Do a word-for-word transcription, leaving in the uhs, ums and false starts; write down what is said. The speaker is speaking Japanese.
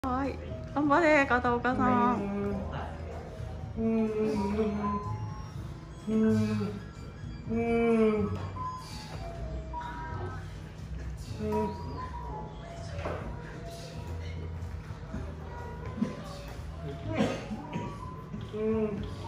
はい、頑張れ片岡さん。 うんうんうんうんうん